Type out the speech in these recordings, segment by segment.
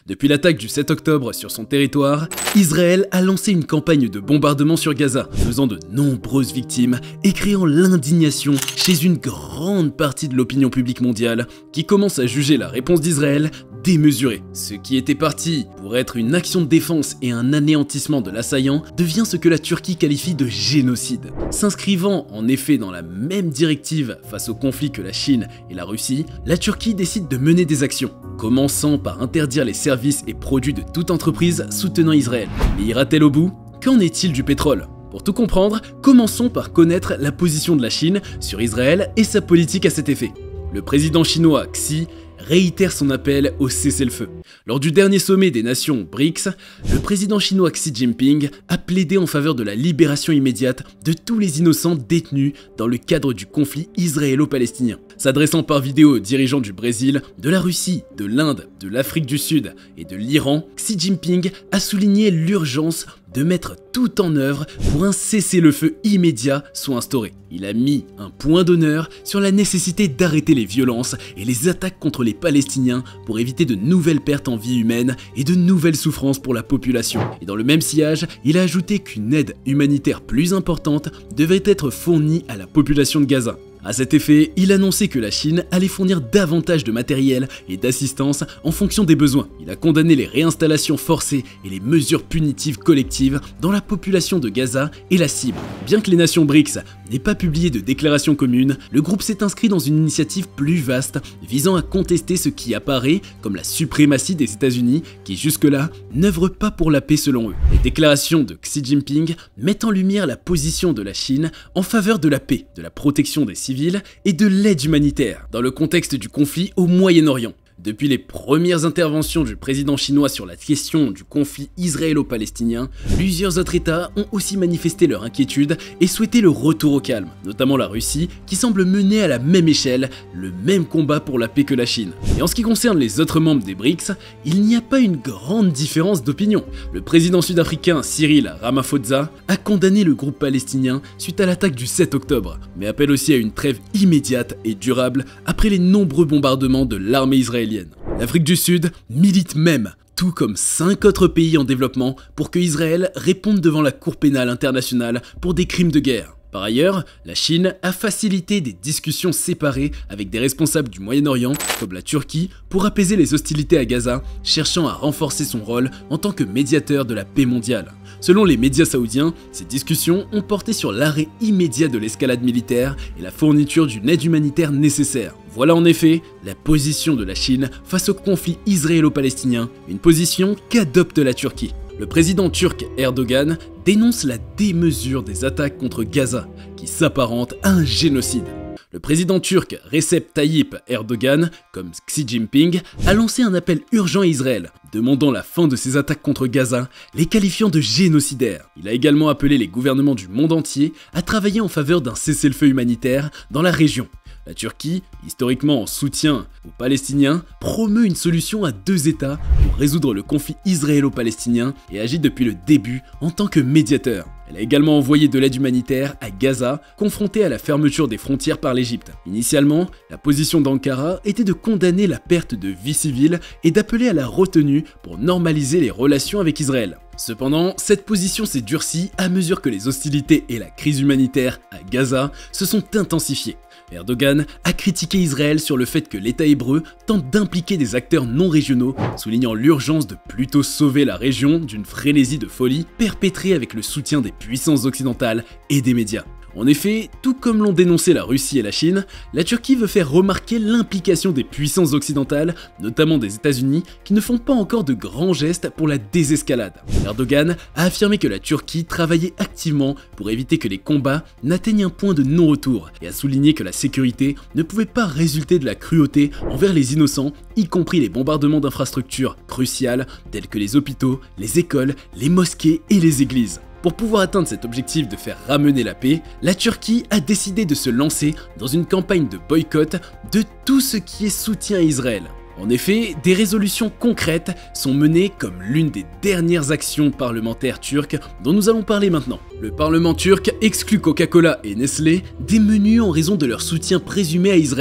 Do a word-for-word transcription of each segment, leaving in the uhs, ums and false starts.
Depuis l'attaque du sept octobre sur son territoire, Israël a lancé une campagne de bombardement sur Gaza, faisant de nombreuses victimes et créant l'indignation chez une grande partie de l'opinion publique mondiale qui commence à juger la réponse d'Israël démesurée. Ce qui était parti pour être une action de défense et un anéantissement de l'assaillant devient ce que la Turquie qualifie de génocide. S'inscrivant en effet dans la même directive face au conflit que la Chine et la Russie, la Turquie décide de mener des actions, commençant par interdire les services et produits de toute entreprise soutenant Israël. Mais ira-t-elle au bout? Qu'en est-il du pétrole? Pour tout comprendre, commençons par connaître la position de la Chine sur Israël et sa politique à cet effet. Le président chinois Xi réitère son appel au cessez-le-feu. Lors du dernier sommet des nations BRICS, le président chinois Xi Jinping a plaidé en faveur de la libération immédiate de tous les innocents détenus dans le cadre du conflit israélo-palestinien. S'adressant par vidéo aux dirigeants du Brésil, de la Russie, de l'Inde, de l'Afrique du Sud et de l'Iran, Xi Jinping a souligné l'urgence de mettre tout en œuvre pour un cessez-le-feu immédiat soit instauré. Il a mis un point d'honneur sur la nécessité d'arrêter les violences et les attaques contre les Palestiniens pour éviter de nouvelles pertes en vie humaine et de nouvelles souffrances pour la population. Et dans le même sillage, il a ajouté qu'une aide humanitaire plus importante devait être fournie à la population de Gaza. À cet effet, il annonçait que la Chine allait fournir davantage de matériel et d'assistance en fonction des besoins. Il a condamné les réinstallations forcées et les mesures punitives collectives dont la population de Gaza est la cible. Bien que les nations BRICS n'aient pas publié de déclaration commune, le groupe s'est inscrit dans une initiative plus vaste visant à contester ce qui apparaît comme la suprématie des États-Unis qui jusque-là n'œuvrent pas pour la paix selon eux. Les déclarations de Xi Jinping mettent en lumière la position de la Chine en faveur de la paix, de la protection des civils et de l'aide humanitaire dans le contexte du conflit au Moyen-Orient. Depuis les premières interventions du président chinois sur la question du conflit israélo-palestinien, plusieurs autres États ont aussi manifesté leur inquiétude et souhaité le retour au calme, notamment la Russie qui semble mener à la même échelle le même combat pour la paix que la Chine. Et en ce qui concerne les autres membres des BRICS, il n'y a pas une grande différence d'opinion. Le président sud-africain Cyril Ramaphosa a condamné le groupe palestinien suite à l'attaque du sept octobre, mais appelle aussi à une trêve immédiate et durable après les nombreux bombardements de l'armée israélienne. L'Afrique du Sud milite même, tout comme cinq autres pays en développement, pour que Israël réponde devant la Cour pénale internationale pour des crimes de guerre. Par ailleurs, la Chine a facilité des discussions séparées avec des responsables du Moyen-Orient, comme la Turquie, pour apaiser les hostilités à Gaza, cherchant à renforcer son rôle en tant que médiateur de la paix mondiale. Selon les médias saoudiens, ces discussions ont porté sur l'arrêt immédiat de l'escalade militaire et la fourniture d'une aide humanitaire nécessaire. Voilà en effet la position de la Chine face au conflit israélo-palestinien, une position qu'adopte la Turquie. Le président turc Erdogan dénonce la démesure des attaques contre Gaza, qui s'apparente à un génocide. Le président turc Recep Tayyip Erdogan, comme Xi Jinping, a lancé un appel urgent à Israël, demandant la fin de ces attaques contre Gaza, les qualifiant de génocidaires. Il a également appelé les gouvernements du monde entier à travailler en faveur d'un cessez-le-feu humanitaire dans la région. La Turquie, historiquement en soutien aux Palestiniens, promeut une solution à deux États pour résoudre le conflit israélo-palestinien et agit depuis le début en tant que médiateur. Elle a également envoyé de l'aide humanitaire à Gaza, confrontée à la fermeture des frontières par l'Égypte. Initialement, la position d'Ankara était de condamner la perte de vie civile et d'appeler à la retenue pour normaliser les relations avec Israël. Cependant, cette position s'est durcie à mesure que les hostilités et la crise humanitaire à Gaza se sont intensifiées. Erdogan a critiqué Israël sur le fait que l'État hébreu tente d'impliquer des acteurs non régionaux, soulignant l'urgence de plutôt sauver la région d'une frénésie de folie perpétrée avec le soutien des puissances occidentales et des médias. En effet, tout comme l'ont dénoncé la Russie et la Chine, la Turquie veut faire remarquer l'implication des puissances occidentales, notamment des États-Unis, qui ne font pas encore de grands gestes pour la désescalade. Erdogan a affirmé que la Turquie travaillait activement pour éviter que les combats n'atteignent un point de non-retour et a souligné que la sécurité ne pouvait pas résulter de la cruauté envers les innocents, y compris les bombardements d'infrastructures cruciales telles que les hôpitaux, les écoles, les mosquées et les églises. Pour pouvoir atteindre cet objectif de faire ramener la paix, la Turquie a décidé de se lancer dans une campagne de boycott de tout ce qui est soutien à Israël. En effet, des résolutions concrètes sont menées comme l'une des dernières actions parlementaires turques dont nous allons parler maintenant. Le Parlement turc exclut Coca-Cola et Nestlé des menus en raison de leur soutien présumé à Israël.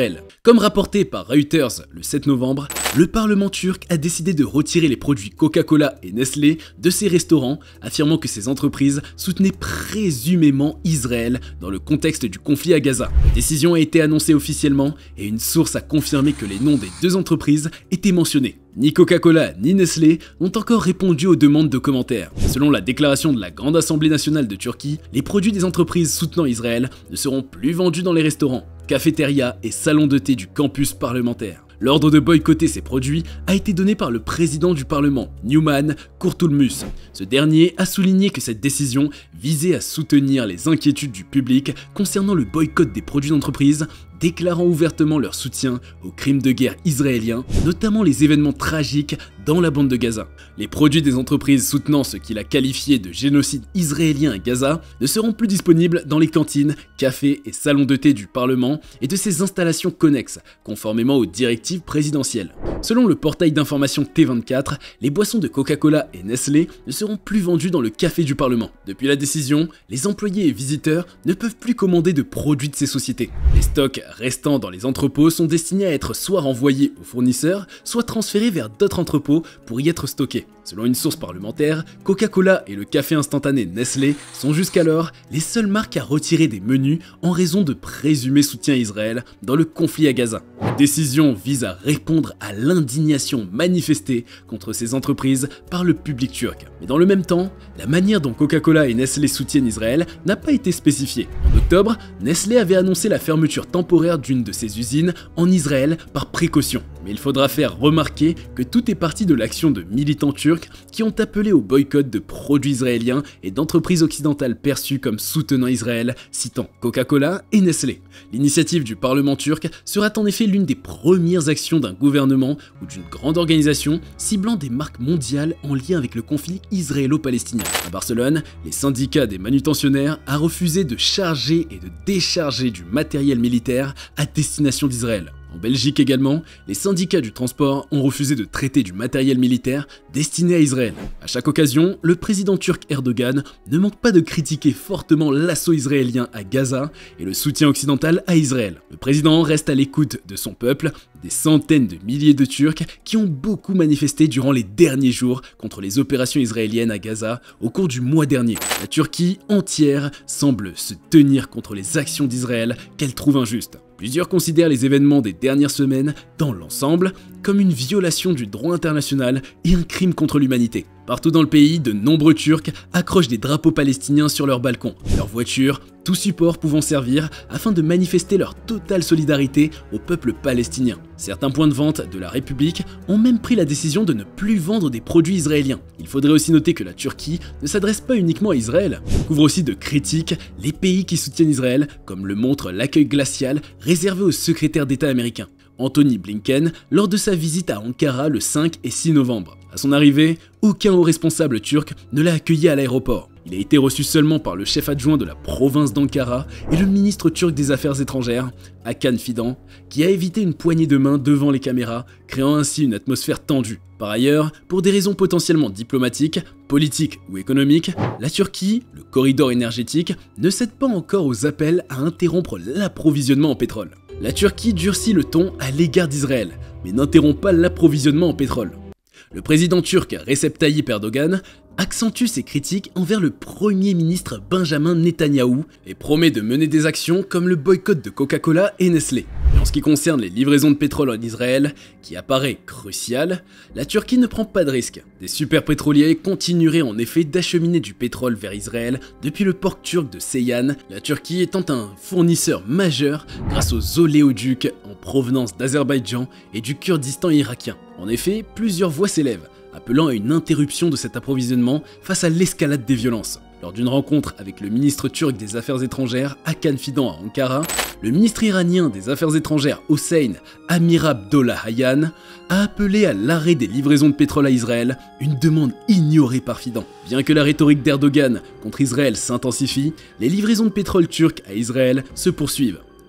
Comme rapporté par Reuters le sept novembre, le Parlement turc a décidé de retirer les produits Coca-Cola et Nestlé de ses restaurants, affirmant que ces entreprises soutenaient présumément Israël dans le contexte du conflit à Gaza. La décision a été annoncée officiellement et une source a confirmé que les noms des deux entreprises étaient mentionnés. Ni Coca-Cola ni Nestlé n'ont encore répondu aux demandes de commentaires. Selon la déclaration de la Grande Assemblée nationale de Turquie, les produits des entreprises soutenant Israël ne seront plus vendus dans les restaurants, cafétérias et salons de thé du campus parlementaire. L'ordre de boycotter ces produits a été donné par le président du Parlement, Numan Kurtulmus. Ce dernier a souligné que cette décision visait à soutenir les inquiétudes du public concernant le boycott des produits d'entreprise, déclarant ouvertement leur soutien aux crimes de guerre israéliens, notamment les événements tragiques dans la bande de Gaza. Les produits des entreprises soutenant ce qu'il a qualifié de génocide israélien à Gaza ne seront plus disponibles dans les cantines, cafés et salons de thé du Parlement et de ses installations connexes, conformément aux directives présidentielles. Selon le portail d'information T vingt-quatre, les boissons de Coca-Cola et Nestlé ne seront plus vendues dans le café du Parlement. Depuis la décision, les employés et visiteurs ne peuvent plus commander de produits de ces sociétés. Les stocks restants dans les entrepôts sont destinés à être soit renvoyés aux fournisseurs, soit transférés vers d'autres entrepôts pour y être stockés. Selon une source parlementaire, Coca-Cola et le café instantané Nestlé sont jusqu'alors les seules marques à retirer des menus en raison de présumé soutien à Israël dans le conflit à Gaza. La décision vise à répondre à l'indignation manifestée contre ces entreprises par le public turc. Mais dans le même temps, la manière dont Coca-Cola et Nestlé soutiennent Israël n'a pas été spécifiée. En octobre, Nestlé avait annoncé la fermeture temporaire d'une de ses usines en Israël par précaution. Mais il faudra faire remarquer que tout est parti de l'action de militants turcs qui ont appelé au boycott de produits israéliens et d'entreprises occidentales perçues comme soutenant Israël, citant Coca-Cola et Nestlé. L'initiative du Parlement turc sera en effet l'une des premières actions d'un gouvernement ou d'une grande organisation ciblant des marques mondiales en lien avec le conflit israélo-palestinien. À Barcelone, les syndicats des manutentionnaires a refusé de charger et de décharger du matériel militaire à destination d'Israël. En Belgique également, les syndicats du transport ont refusé de traiter du matériel militaire destiné à Israël. À chaque occasion, le président turc Erdogan ne manque pas de critiquer fortement l'assaut israélien à Gaza et le soutien occidental à Israël. Le président reste à l'écoute de son peuple, des centaines de milliers de Turcs qui ont beaucoup manifesté durant les derniers jours contre les opérations israéliennes à Gaza au cours du mois dernier. La Turquie entière semble se tenir contre les actions d'Israël qu'elle trouve injustes. Plusieurs considèrent les événements des dernières semaines, dans l'ensemble, comme une violation du droit international et un crime contre l'humanité. Partout dans le pays, de nombreux Turcs accrochent des drapeaux palestiniens sur leurs balcons, leurs voitures, tout support pouvant servir afin de manifester leur totale solidarité au peuple palestinien. Certains points de vente de la République ont même pris la décision de ne plus vendre des produits israéliens. Il faudrait aussi noter que la Turquie ne s'adresse pas uniquement à Israël, elle couvre aussi de critiques les pays qui soutiennent Israël, comme le montre l'accueil glacial réservé au secrétaire d'État américain, Antony Blinken, lors de sa visite à Ankara le cinq et six novembre. À son arrivée, aucun haut responsable turc ne l'a accueilli à l'aéroport. Il a été reçu seulement par le chef adjoint de la province d'Ankara et le ministre turc des Affaires étrangères, Hakan Fidan, qui a évité une poignée de main devant les caméras, créant ainsi une atmosphère tendue. Par ailleurs, pour des raisons potentiellement diplomatiques, politiques ou économiques, la Turquie, le corridor énergétique, ne cède pas encore aux appels à interrompre l'approvisionnement en pétrole. La Turquie durcit le ton à l'égard d'Israël, mais n'interrompt pas l'approvisionnement en pétrole. Le président turc Recep Tayyip Erdogan accentue ses critiques envers le premier ministre Benjamin Netanyahou et promet de mener des actions comme le boycott de Coca-Cola et Nestlé. Et en ce qui concerne les livraisons de pétrole en Israël, qui apparaît crucial, la Turquie ne prend pas de risque. Des superpétroliers continueraient en effet d'acheminer du pétrole vers Israël depuis le port turc de Seyhan, la Turquie étant un fournisseur majeur grâce aux oléoducs en provenance d'Azerbaïdjan et du Kurdistan irakien. En effet, plusieurs voix s'élèvent, appelant à une interruption de cet approvisionnement face à l'escalade des violences. Lors d'une rencontre avec le ministre turc des Affaires étrangères, Hakan Fidan à Ankara, le ministre iranien des Affaires étrangères Hossein Amir-Abdollahian a appelé à l'arrêt des livraisons de pétrole à Israël, une demande ignorée par Fidan. Bien que la rhétorique d'Erdogan contre Israël s'intensifie, les livraisons de pétrole turc à Israël se poursuivent.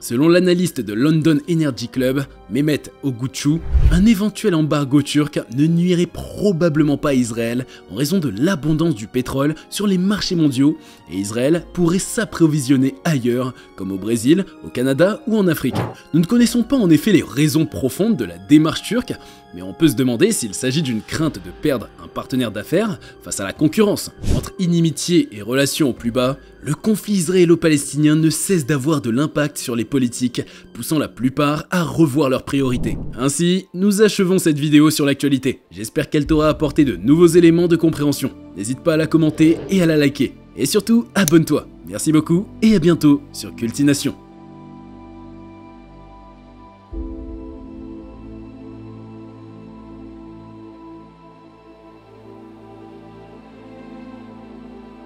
Selon l'analyste de London Energy Club, Mehmet Oguçu, un éventuel embargo turc ne nuirait probablement pas à Israël en raison de l'abondance du pétrole sur les marchés mondiaux et Israël pourrait s'approvisionner ailleurs, comme au Brésil, au Canada ou en Afrique. Nous ne connaissons pas en effet les raisons profondes de la démarche turque, mais on peut se demander s'il s'agit d'une crainte de perdre un partenaire d'affaires face à la concurrence. Entre inimitié et relations au plus bas, le conflit israélo-palestinien ne cesse d'avoir de l'impact sur les politiques, poussant la plupart à revoir leurs priorités. Ainsi, nous achevons cette vidéo sur l'actualité. J'espère qu'elle t'aura apporté de nouveaux éléments de compréhension. N'hésite pas à la commenter et à la liker. Et surtout, abonne-toi. Merci beaucoup et à bientôt sur Cultination.